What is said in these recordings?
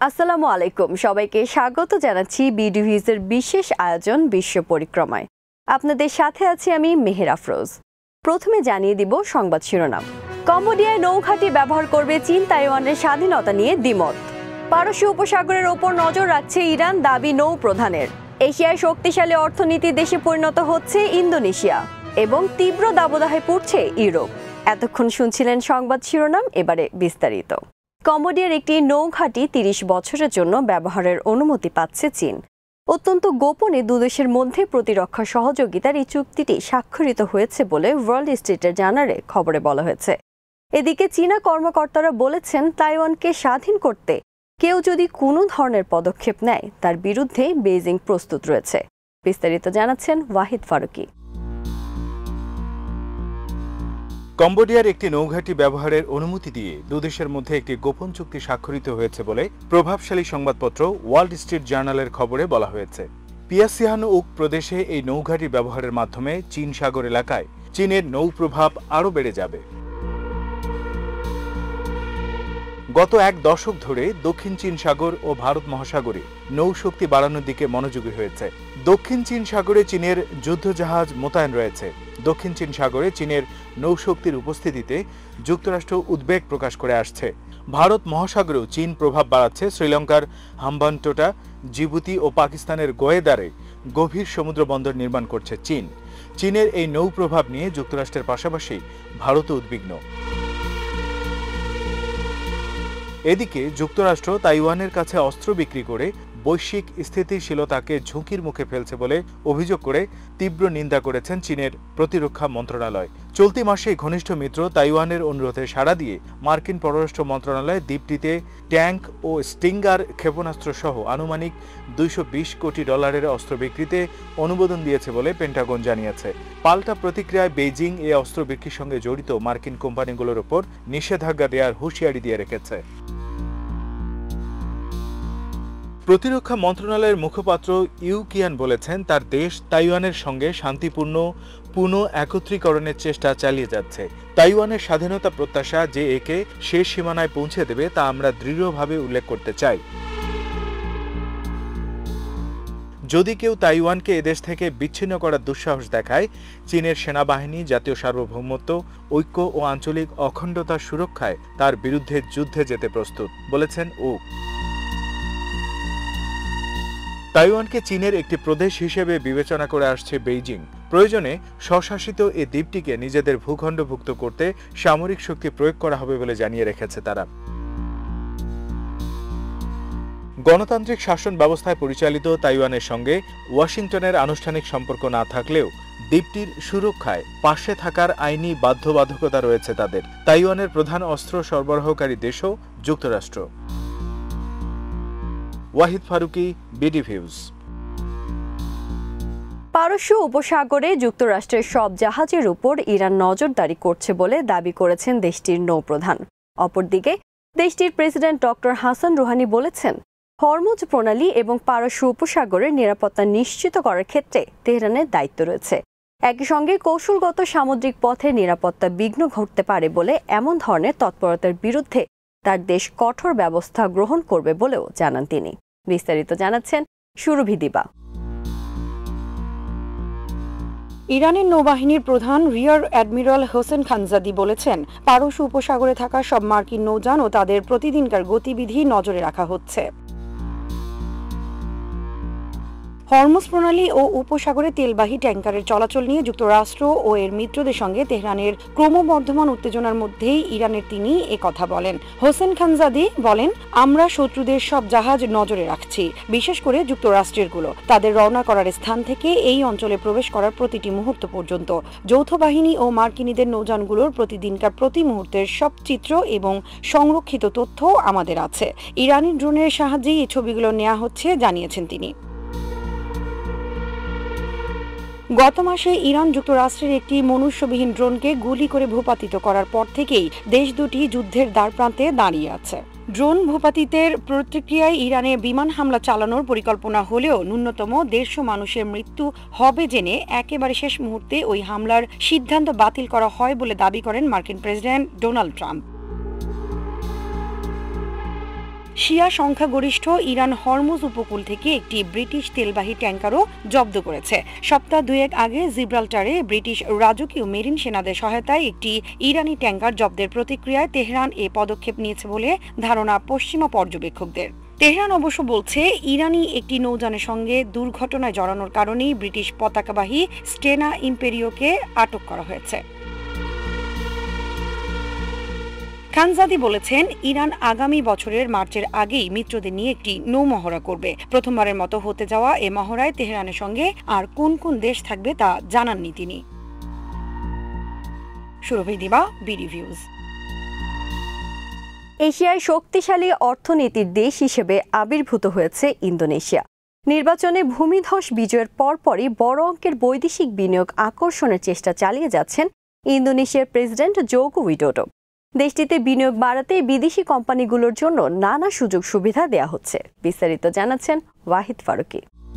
আসসালামু আলাইকুম, সবাইকে স্বাগত জানাচ্ছি বিডিভিজের বিশেষ আয়োজন বিশ্ব পরিক্রমায়। আপনাদের সাথে আছি আমি মেহের আফরোজ। প্রথমে জানিয়ে দিব সংবাদ শিরোনাম। কম্বোডিয়ায় নৌঘাঁটি ব্যবহার করবে চীন, তাইওয়ানের স্বাধীনতা নিয়ে দ্বিমত। পারস্য উপসাগরের ওপর নজর রাখছে ইরান, দাবি নৌ প্রধানের। এশিয়ায় শক্তিশালী অর্থনীতি দেশে পরিণত হচ্ছে ইন্দোনেশিয়া এবং তীব্র দাবদাহে পড়ছে ইউরোপ। এতক্ষণ শুনছিলেন সংবাদ শিরোনাম, এবারে বিস্তারিত। কম্বোডিয়ার একটি নৌঘাঁটি ৩০ বছরের জন্য ব্যবহারের অনুমতি পাচ্ছে চীন। অত্যন্ত গোপনে দুদেশের মধ্যে প্রতিরক্ষা সহযোগিতার এই চুক্তিটি স্বাক্ষরিত হয়েছে বলে ওয়ার্ল্ড স্ট্রিটের জার্নালে খবরে বলা হয়েছে। এদিকে চীনা কর্মকর্তারা বলেছেন, তাইওয়ানকে স্বাধীন করতে কেউ যদি কোনো ধরনের পদক্ষেপ নেয় তার বিরুদ্ধে বেইজিং প্রস্তুত রয়েছে। বিস্তারিত জানাচ্ছেন ওয়াহিদ ফারুকি। কম্বোডিয়ার একটি নৌঘাঁটি ব্যবহারের অনুমতি দিয়ে দুদেশের মধ্যে একটি গোপন চুক্তি স্বাক্ষরিত হয়েছে বলে প্রভাবশালী সংবাদপত্র ওয়ার্ল্ড স্ট্রিট জার্নালের খবরে বলা হয়েছে। পিয়াসিয়ানুউক প্রদেশে এই নৌঘাঁটি ব্যবহারের মাধ্যমে চীন সাগর এলাকায় চীনের নৌ প্রভাব আরও বেড়ে যাবে। গত এক দশক ধরে দক্ষিণ চীন সাগর ও ভারত মহাসাগরে নৌশক্তি বাড়ানোর দিকে মনোযোগী হয়েছে। দক্ষিণ চীন সাগরে চীনের যুদ্ধজাহাজ মোতায়েন রয়েছে। দক্ষিণ চীন সাগরে চীনের নৌশক্তির উপস্থিতিতে যুক্তরাষ্ট্র উদ্বেগ প্রকাশ করে আসছে। ভারত মহাসাগরেও চীন প্রভাব বাড়াচ্ছে। শ্রীলঙ্কার হাম্বানটোটা, জিবুতি ও পাকিস্তানের গোয়েদারে গভীর সমুদ্র বন্দর নির্মাণ করছে চীন। চীনের এই নৌ প্রভাব নিয়ে যুক্তরাষ্ট্রের পাশাপাশি ভারতও উদ্বিগ্ন। এদিকে যুক্তরাষ্ট্র তাইওয়ানের কাছে অস্ত্র বিক্রি করে বৈশ্বিক স্থিতিশীলতাকে ঝুঁকির মুখে ফেলছে বলে অভিযোগ করে তীব্র নিন্দা করেছেন চীনের প্রতিরক্ষা মন্ত্রণালয়। চলতি মাসে ঘনিষ্ঠ মিত্র তাইওয়ানের অনুরোধে সাড়া দিয়ে মার্কিন পররাষ্ট্র মন্ত্রণালয় দ্বীপটিতে ট্যাঙ্ক ও স্টিঙ্গার ক্ষেপণাস্ত্র সহ আনুমানিক $220 কোটি অস্ত্র বিক্রিতে অনুমোদন দিয়েছে বলে পেন্টাগন জানিয়েছে। পাল্টা প্রতিক্রিয়ায় বেইজিং এই অস্ত্র বিক্রির সঙ্গে জড়িত মার্কিন কোম্পানিগুলোর ওপর নিষেধাজ্ঞা দেওয়ার হুঁশিয়ারি দিয়ে রেখেছে। প্রতিরক্ষা মন্ত্রণালয়ের মুখপাত্র ইউ কিয়ান বলেছেন, তার দেশ তাইওয়ানের সঙ্গে শান্তিপূর্ণ পুনঃ একত্রীকরণের চেষ্টা চালিয়ে যাচ্ছে। তাইওয়ানের স্বাধীনতা প্রত্যাশা যে একে শেষ সীমানায় পৌঁছে দেবে তা আমরা দৃঢ়ভাবে উল্লেখ করতে চাই। যদি কেউ তাইওয়ানকে এদেশ থেকে বিচ্ছিন্ন করার দুঃসাহস দেখায়, চীনের সেনাবাহিনী জাতীয় সার্বভৌমত্ব, ঐক্য ও আঞ্চলিক অখণ্ডতা সুরক্ষায় তার বিরুদ্ধে যুদ্ধে যেতে প্রস্তুত, বলেছেন ও। তাইওয়ানকে চীনের একটি প্রদেশ হিসেবে বিবেচনা করে আসছে বেইজিং। প্রয়োজনে স্বশাসিত এই দ্বীপটিকে নিজেদের ভূখণ্ডভুক্ত করতে সামরিক শক্তি প্রয়োগ করা হবে বলে জানিয়ে রেখেছে তারা। গণতান্ত্রিক শাসন ব্যবস্থায় পরিচালিত তাইওয়ানের সঙ্গে ওয়াশিংটনের আনুষ্ঠানিক সম্পর্ক না থাকলেও দ্বীপটির সুরক্ষায় পাশে থাকার আইনি বাধ্যবাধকতা রয়েছে তাদের। তাইওয়ানের প্রধান অস্ত্র সরবরাহকারী দেশও যুক্তরাষ্ট্র। ওয়াহিদ ফারুকি, বিডিভিউজ। পারস্য উপসাগরে যুক্তরাষ্ট্রের সব জাহাজের উপর ইরান নজরদারি করছে বলে দাবি করেছেন দেশটির নৌপ্রধান। অপরদিকে দেশটির প্রেসিডেন্ট ডক্টর হাসান রুহানি বলেছেন, হরমুজ প্রণালী এবং পারস্য উপসাগরের নিরাপত্তা নিশ্চিত করার ক্ষেত্রে তেহরানের দায়িত্ব রয়েছে। একই সঙ্গে কৌশলগত সামুদ্রিক পথের নিরাপত্তা বিঘ্ন ঘটতে পারে বলে এমন ধরনের তৎপরতার বিরুদ্ধে তার দেশ কঠোর ব্যবস্থা গ্রহণ করবে বলেও জানান তিনি। বিস্তারিত জানাচ্ছেন সুরভি দিবা। ইরানের নৌবাহিনীর প্রধান রিয়ার অ্যাডমিরাল হোসেন খানজাদি বলেছেন, পারস্য উপসাগরে থাকা সব মার্কিন নৌযান ও তাদের প্রতিদিনকার গতিবিধি নজরে রাখা হচ্ছে। হরমুজ প্রণালী ও উপসাগরে তেলবাহী ট্যাঙ্কারের চলাচল নিয়ে যুক্তরাষ্ট্র ও এর মিত্রদের সঙ্গে তেহরানের ক্রমবর্ধমান উত্তেজনার মধ্যেই ইরানের তিনি কথা বলেন। হোসেন খানজাদি বলেন, আমরা শত্রুদের সব জাহাজ নজরে রাখছি, বিশেষ করে যুক্তরাষ্ট্রেরগুলো। তাদের রওনা করার স্থান থেকে এই অঞ্চলে প্রবেশ করার প্রতিটি মুহূর্ত পর্যন্ত যৌথ বাহিনী ও মার্কিনীদের নৌযানগুলোর প্রতিদিনকার প্রতি মুহূর্তের সব চিত্র এবং সংরক্ষিত তথ্য আমাদের আছে। ইরানি ড্রোনের সাহায্যেই এই ছবিগুলো নেওয়া হচ্ছে, জানিয়েছেন তিনি। গত মাসে ইরান যুক্তরাষ্ট্রের একটি মনুষ্যবিহীন ড্রোনকে গুলি করে ভূপাতিত করার পর থেকেই দেশ দুটি যুদ্ধের দ্বারপ্রান্তে দাঁড়িয়ে আছে। ড্রোন ভূপাতিতের প্রতিক্রিয়ায় ইরানে বিমান হামলা চালানোর পরিকল্পনা হলেও ন্যূনতম 150 মানুষের মৃত্যু হবে জেনে একেবারে শেষ মুহূর্তে ওই হামলার সিদ্ধান্ত বাতিল করা হয় বলে দাবি করেন মার্কিন প্রেসিডেন্ট ডোনাল্ড ট্রাম্প। শিয়া সংখ্যাগরিষ্ঠ ইরান হরমুজ উপকূল থেকে একটি ব্রিটিশ তেলবাহী ট্যাঙ্কারও জব্দ করেছে। সপ্তাহ দুয়েক আগে জিব্রাল্টারে ব্রিটিশ রাজকীয় মেরিন সেনাদের সহায়তায় একটি ইরানি ট্যাঙ্কার জব্দের প্রতিক্রিয়ায় তেহরান এ পদক্ষেপ নিয়েছে বলে ধারণা পশ্চিমা পর্যবেক্ষকদের। তেহরান অবশ্য বলছে ইরানি একটি নৌযানের সঙ্গে দুর্ঘটনায় জড়ানোর কারণেই ব্রিটিশ পতাকাবাহী স্টেনা ইম্পেরিওকে আটক করা হয়েছে। খানজাদি বলেছেন, ইরান আগামী বছরের মার্চের আগেই মিত্রদের নিয়ে একটি নৌ মহড়া করবে। প্রথমবারের মতো হতে যাওয়া এ মহড়ায় তেহরানের সঙ্গে আর কোন কোন দেশ থাকবে তা জানাননি তিনি। সুরভি দিবা, বিডিভিউজ। এশিয়ায় শক্তিশালী অর্থনীতির দেশ হিসেবে আবির্ভূত হয়েছে ইন্দোনেশিয়া। নির্বাচনে ভূমিধস বিজয়ের পরপরই বড় অঙ্কের বৈদেশিক বিনিয়োগ আকর্ষণের চেষ্টা চালিয়ে যাচ্ছেন ইন্দোনেশিয়ার প্রেসিডেন্ট জোকো উইডোডো। দেশটিতে বিনিয়োগ বাড়াতে বিদেশি কোম্পানিগুলোর জন্য নানা সুযোগ সুবিধা দেয়া হচ্ছে। বিস্তারিত জানাচ্ছেন ওয়াহিদ ফারুকি।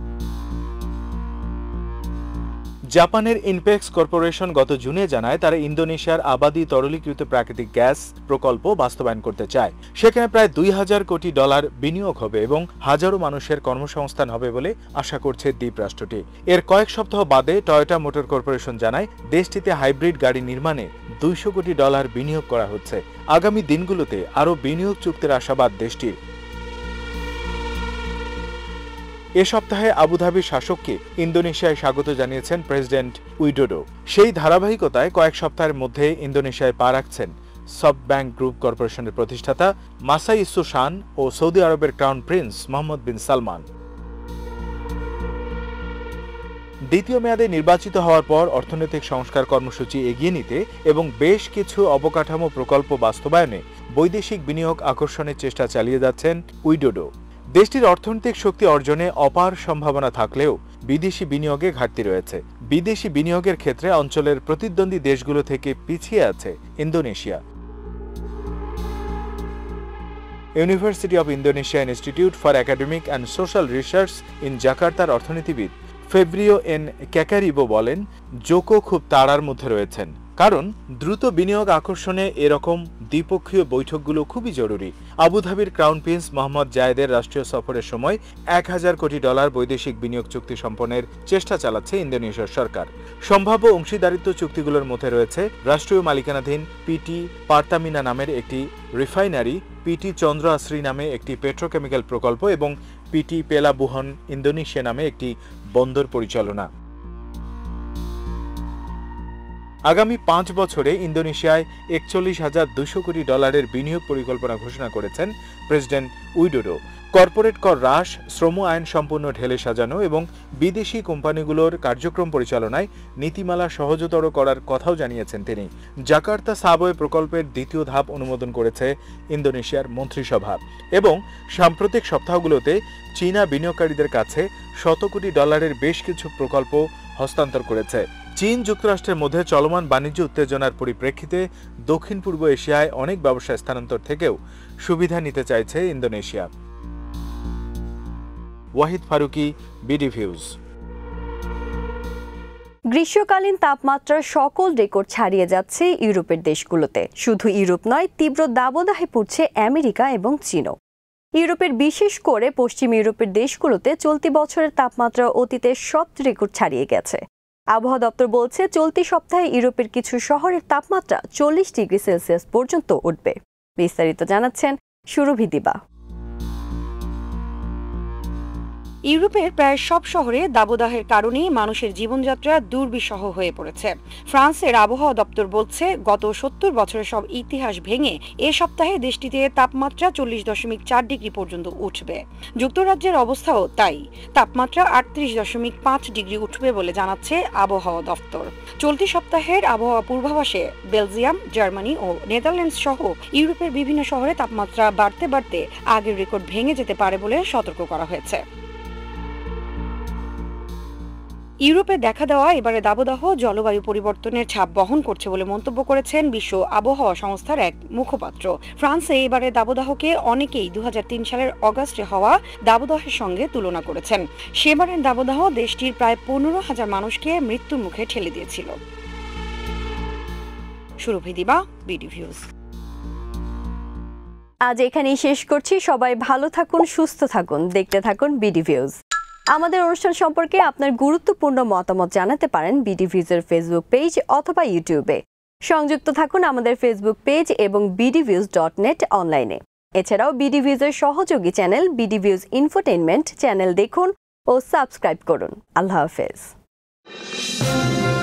জাপানের ইনপেক্স কর্পোরেশন গত জুনে জানায় তারা ইন্দোনেশিয়ার আবাদি তরলীকৃত প্রাকৃতিক গ্যাস প্রকল্প বাস্তবায়ন করতে চায়। সেখানে প্রায় $2,000 কোটি বিনিয়োগ হবে এবং হাজারো মানুষের কর্মসংস্থান হবে বলে আশা করছে দ্বীপ রাষ্ট্রটি। এর কয়েক সপ্তাহ বাদে টয়োটা মোটর কর্পোরেশন জানায় দেশটিতে হাইব্রিড গাড়ি নির্মাণে $200 কোটি বিনিয়োগ করা হচ্ছে। আগামী দিনগুলোতে আরও বিনিয়োগ চুক্তির আশাবাদ দেশটির। এ সপ্তাহে আবুধাবির শাসককে ইন্দোনেশিয়ায় স্বাগত জানিয়েছেন প্রেসিডেন্ট উইডোডো। সেই ধারাবাহিকতায় কয়েক সপ্তাহের মধ্যে ইন্দোনেশিয়ায় পা রাখছেন সফটব্যাংক গ্রুপ কর্পোরেশনের প্রতিষ্ঠাতা মাসাইসু শান ও সৌদি আরবের crown prince Mohammed bin Salman. দ্বিতীয় মেয়াদে নির্বাচিত হওয়ার পর অর্থনৈতিক সংস্কার কর্মসূচি এগিয়ে নিতে এবং বেশ কিছু অবকাঠামো প্রকল্প বাস্তবায়নে বৈদেশিক বিনিয়োগ আকর্ষণের চেষ্টা চালিয়ে যাচ্ছেন উইডোডো। দেশটির অর্থনৈতিক শক্তি অর্জনে অপার সম্ভাবনা থাকলেও বিদেশি বিনিয়োগে ঘাটতি রয়েছে। বিদেশি বিনিয়োগের ক্ষেত্রে অঞ্চলের প্রতিদ্বন্দ্বী দেশগুলো থেকে পিছিয়ে আছে Indonesia. University of Indonesia institute for academic and social research in জাকার্তার অর্থনীতিবিদ ফেব্রিও এন ক্যাকারিবো বলেন, জোকো খুব তাড়ার মধ্যে রয়েছেন, কারণ দ্রুত বিনিয়োগ আকর্ষণে এরকম দ্বিপক্ষীয় বৈঠকগুলো খুবই জরুরি। আবুধাবির ক্রাউন প্রিন্স মোহাম্মদ জায়েদের রাষ্ট্রীয় সফরের সময় $1,000 কোটি বৈদেশিক বিনিয়োগ চুক্তি সম্পন্নের চেষ্টা চালাচ্ছে ইন্দোনেশিয়ার সরকার। সম্ভাব্য অংশীদারিত্ব চুক্তিগুলোর মধ্যে রয়েছে রাষ্ট্রীয় মালিকানাধীন পিটি পার্তামিনা নামের একটি রিফাইনারি, পিটি চন্দ্র আশ্রী নামে একটি পেট্রোকেমিক্যাল প্রকল্প এবং পিটি পেলাবুহন ইন্দোনেশিয়া নামে একটি বন্দর পরিচালনা। আগামী 5 বছরে ইন্দোনেশিয়ায় $41,200 কোটি বিনিয়োগ পরিকল্পনা ঘোষণা করেছেন প্রেসিডেন্ট উইডোডো। কর্পোরেট কর হ্রাস, শ্রম আইন সম্পূর্ণ ঢেলে সাজানো এবং বিদেশি কোম্পানিগুলোর কার্যক্রম পরিচালনায় নীতিমালা সহজতর করার কথাও জানিয়েছেন তিনি। জাকার্তা সাবওয়ে প্রকল্পের দ্বিতীয় ধাপ অনুমোদন করেছে ইন্দোনেশিয়ার মন্ত্রিসভা এবং সাম্প্রতিক সপ্তাহগুলোতে চীনা বিনিয়োগকারীদের কাছে $100 কোটি বেশ কিছু প্রকল্প হস্তান্তর করেছে। চীন যুক্তরাষ্ট্রের মধ্যে চলমান বাণিজ্য উত্তেজনার পরিপ্রেক্ষিতে দক্ষিণ পূর্ব এশিয়ায় অনেক ব্যবসা স্থানান্তর থেকেও সুবিধা নিতে চাইছে ইন্দোনেশিয়া। ওয়াহিদ ফারুকি, বিডিভিউজ। গ্রীষ্মকালীন তাপমাত্রার সকল রেকর্ড ছাড়িয়ে যাচ্ছে ইউরোপের দেশগুলোতে। শুধু ইউরোপ নয়, তীব্র দাবদাহে পড়ছে আমেরিকা এবং চীনও। ইউরোপের বিশেষ করে পশ্চিম ইউরোপের দেশগুলোতে চলতি বছরের তাপমাত্রা অতীতের সব রেকর্ড ছাড়িয়ে গেছে। আবহাওয়া দপ্তর বলছে, চলতি সপ্তাহে ইউরোপের কিছু শহরের তাপমাত্রা 40 ডিগ্রি সেলসিয়াস পর্যন্ত উঠবে। বিস্তারিত জানাচ্ছেন সুরভি দিবা। ইউরোপের প্রায় সব শহরে দাবদাহের কারণে মানুষের জীবনযাত্রা দুর্বিষহ হয়ে পড়েছে। ফ্রান্সের আবহাওয়া দপ্তর বলছে, গত 70 বছরের সব ইতিহাস ভেঙে এ সপ্তাহে দেশটিতে তাপমাত্রা 40.4 ডিগ্রি পর্যন্ত উঠবে। যুক্তরাজ্যের অবস্থাও তাই, তাপমাত্রা 38.5 ডিগ্রি উঠবে বলে জানাচ্ছে আবহাওয়া দপ্তর। চলতি সপ্তাহের আবহাওয়া পূর্বাভাসে বেলজিয়াম, জার্মানি ও নেদারল্যান্ডস সহ ইউরোপের বিভিন্ন শহরে তাপমাত্রা বাড়তে বাড়তে আগের রেকর্ড ভেঙে যেতে পারে বলে সতর্ক করা হয়েছে। ইউরোপে দেখা দেওয়া এবারে দাবদাহ জলবায়ু পরিবর্তনের ছাপ বহন করছে বলে মন্তব্য করেছেন বিশ্ব আবহাওয়া সংস্থার এক মুখপাত্র। ফ্রান্সে এবারে দাবদাহকে অনেকেই 2003 সালের অগাস্টে হওয়া দাবদাহের সঙ্গে তুলনা করেছেন। সেবারের দাবদাহ দেশটির প্রায় 15,000 মানুষকে মৃত্যুর মুখে ঠেলে দিয়েছিল। সুরভি দিবা, বিডিভিউজ। আজ এখানেই শেষ করছি। সবাই ভালো থাকুন, সুস্থ থাকুন, দেখতে থাকুন বিডি ভিউজ। আমাদের অনুষ্ঠান সম্পর্কে আপনার গুরুত্বপূর্ণ মতামত জানাতে পারেন বিডি ভিউজের ফেসবুক পেজ অথবা ইউটিউবে। সংযুক্ত থাকুন আমাদের ফেসবুক পেজ এবং bdviews.net অনলাইনে। এছাড়াও বিডি ভিউজের সহযোগী channel BD views infotainment channel দেখুন ও সাবস্ক্রাইব করুন। আল্লাহ হাফেজ।